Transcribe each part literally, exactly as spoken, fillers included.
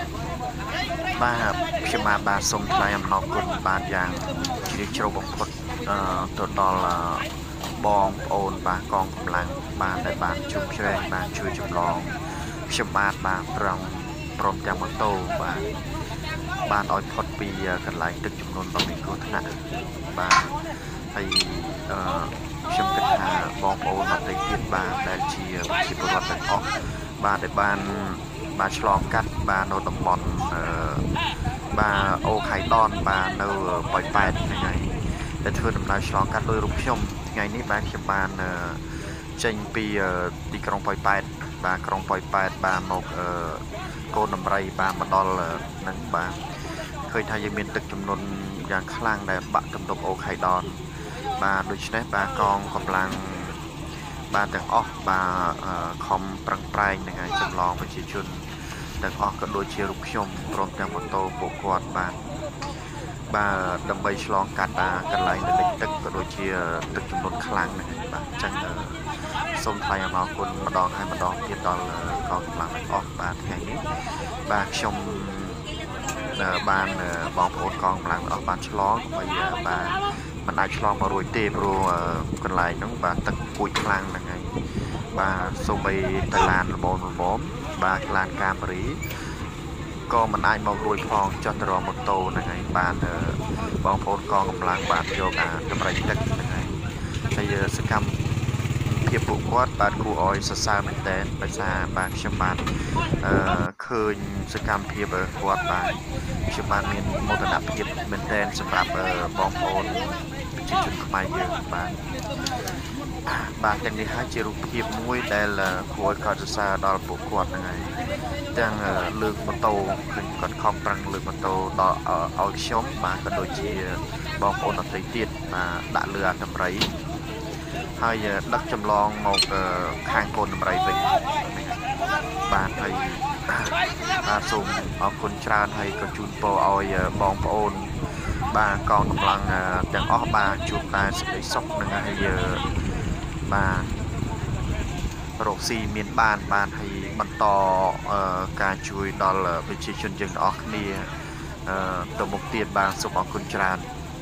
បាទខ្ញុំបាទបាទសូមថ្លែងអំណរគុណបាទយ៉ាងជ្រាលជ្រៅបំផុតអឺទៅដល់បងប្អូនបាទកងកម្លាំងបាទដែលបានជួបជ្រែងបាទជួយចម្លងខ្ញុំបាទបាទប្រងព្រមទាំងម៉ូតូបាទបានឲ្យផុតពីកន្លែងទឹកជំនន់ដ៏មានគ្រោះថ្នាក់បាទហើយអឺខ្ញុំគិតថាបងប្អូនដទៃទៀតបាទដែលជាប្រជាពលរដ្ឋទាំងអស់បាទដែលបានបាទឆ្លងកាត់បាទនៅតំបន់អឺបាទអូខៃដនបាទនៅប៉ោយប៉ែតហ្នឹងហើយដែលធ្វើដំណើរឆ្លងកាត់ដោយរូបខ្ញុំថ្ងៃនេះបាទខ្ញុំបានចេញពីទីក្រុងប៉ោយប៉ែតបាទក្រុងប៉ោយប៉ែតបាទមកកូនដំរីបាទមកដល់នឹងបាទឃើញថាយើងមានទឹកជំនន់យ៉ាងខ្លាំងដែលបាក់ទំនប់អូខៃដនបាទដូច្នេះបាទកងកម្លាំងបាទទាំងអស់បាទខំប្រឹងប្រែងនឹងឲ្យចម្លងប្រជាជនទាំងអស់ក៏ដូចជារូបខ្ញុំព្រមទាំងម៉ូតូពួកគាត់បាទបាទដើម្បីឆ្លងកាត់កន្លែងលិចទឹកក៏ដូចជាទឹកជំនន់ខ្លាំងហ្នឹងបាទអញ្ចឹងសូមថ្លែងអំណរគុណម្ដងហើយម្ដងទៀតដល់កងកម្លាំងទាំងអស់បាទថ្ងៃនេះបាទខ្ញុំបានបងប្អូនកងកម្លាំងទាំងអស់បានឆ្លងហើយបាទមិនអាចឆ្លងមករួចទេព្រោះកន្លែងហ្នឹងបាទទឹកគួចខ្លាំងហ្នឹងហើយបាទសូម្បីតែឡានលបលបបាទឡានកាមេរីក៏មិនអាចមករួចផងចុះទៅរកម៉ូតូហ្នឹងហើយបាទបងប្អូនកងកម្លាំងបាទយកអាតម្រៃទឹកហ្នឹងហើយហើយសកម្មភាពពួកគាត់បាទគួរឲ្យសរសើរមែនទែនដោយសារបាទខ្ញុំបាទអឺឃើញសកម្មភាពគាត់បាទខ្ញុំបាទមានមោទនភាពមែនទែនសម្រាប់បងប្អូនប្រជាជនខ្មែរយើងបាទបាទទាំងនេះហើយជារូបភាពមួយដែលគួរឲ្យកត់សរសើរដល់ពួកគាត់ហ្នឹងហើយទាំងលើកម៉ូតូឃើញគាត់ខំប្រឹងលើកម៉ូតូដល់ឲ្យខ្ញុំបាទក៏ដូចជាបងប្អូនដទៃទៀតបាទដាក់លើអាតម្រៃហើយដឹកចម្លងមកខាងកូនដំរីវិញបាទហើយបាទសូមអរគុណច្រើនហើយក៏ជូនពរឲ្យបងប្អូនបាទកងកម្លាំងទាំងអស់បាទជួបតែសេចក្តីសុខនឹងហើយបាទរកស៊ីមានបានបានហើយបន្តការជួយដល់ប្រជាជនយើងទាំងអស់គ្នាទៅមុខទៀតបាទសូមអរគុណច្រើន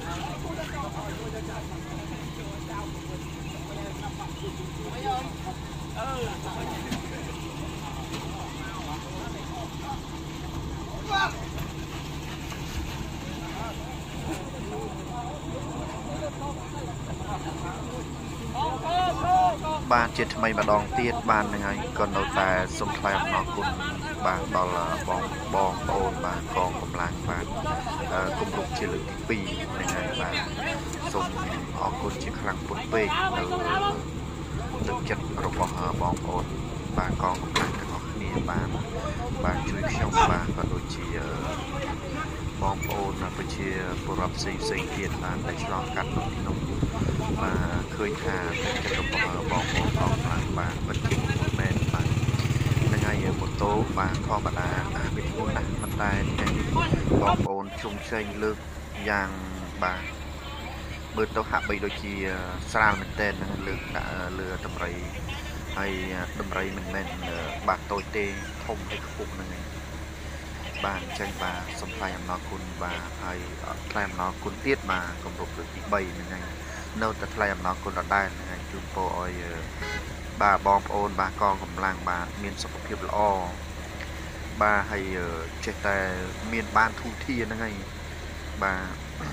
បាទជាថ្មីម្ដងទៀតបានហ្នឹងហើយក៏នៅតែសូមថ្លែងអំណរគុណបាទដល់បងបងប្អូនបាទកងកម្លាំងបាទគម្រប់ជាលើកទីពីរហ្នឹងហើយបាទសូមអរគុណជាខ្លាំងពុតពេកនៅទឹកចិត្តរបស់បងប្អូនបាទកងកម្លាំងទាំងអស់គ្នាបាទបាទជួយខ្ញុំបាទក៏ដូចជាបងប្អូនប្រជាពលរដ្ឋផ្សេងផ្សេងទៀតបានតែឆ្លងកាត់នៅក្នុងបាទឃើញថាទឹកចិត្តរបស់បងប្អូនកងកម្លាំងបាទពិតជាមែនបាទហ្នឹងហើយម៉ូតូបាទធម្មតាវាធ្ងន់ណាស់ប៉ុន្តែថ្ងៃនេះបងប្អូនជុំជែងលើកយ៉ាងបាទមើលទៅហាក់បីដូចជាស្រាលមែនទែននឹងលើកដាក់លើតម្រៃហើយតម្រៃមិនមែនបាទតូចទេធំហើយខ្ពស់ហ្នឹងឯងបាទអញ្ចឹងបាទសូមថ្លែងអំណរគុណបាទហើយថ្លែងអំណរគុណទៀតបាទគម្រប់លើកទីបីហ្នឹងឯងនៅតែថ្លែងអំណរគុណដដែលហ្នឹងឯងជូនពរឲ្យបាទបងប្អូនបាទកងកម្លាំងបាទមានសុខភាពល្អបាទហើយចេះតែមានបានធូរធារហ្នឹងឯងបាទ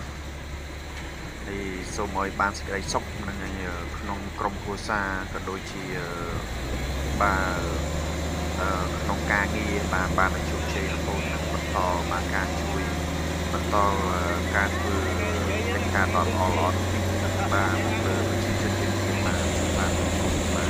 ហើយសូមឲ្យបានសេចក្តីសុខហ្នឹងឯងក្នុងក្រុមគ្រួសារក៏ដូចជាបាទក្នុងការងារបានបានជោគជ័យរហូតនឹងបន្តបានការជួយបន្តការធ្វើកិច្ចការដ៏ល្អល្អបាទលើប្រជាជនយើងទៀតបាទបាទបាទ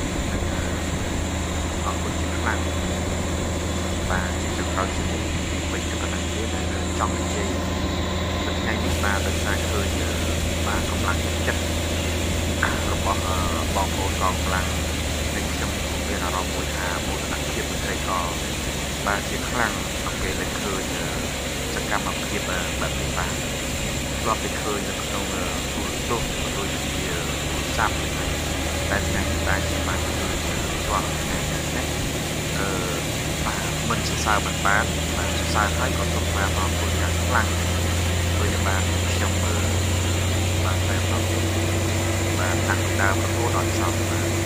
អរគុណជាខ្លាំងបាទជាចុងក្រោយជាវិញទៅប៉ុណ្ណឹងទេដែលចង់និយាយនៅថ្ងៃនេះបាទដោយសារឃើញបាទកម្លាំងចិត្តរបស់បងប្អូនកងកម្លាំងនិងខ្ញុំមានអារម្មណ៍មួយថាមោទនភាពមិនត្រេកអរបាទជាខ្លាំងក្នុងពេលដែលឃើញសកម្មភាពបែបនេះបាទធ្លាប់តែឃើញនៅក្នុងទូរទស្សន៍ក៏ដូចជាទូរស័ព្ទតែថ្ងៃនេះបាទខ្ញុំបានឃើញជាប់ថ្ងៃនេះអឺបាទមិនសរសើរមិនបានបាទសរសើរហើយក៏ទុកបានអរគុណយ៉ាងខ្លាំងដោយតែបានខ្ញុំមើលបាទតែបាទបាទដាក់ដើមរហូតដល់ចប់បាទ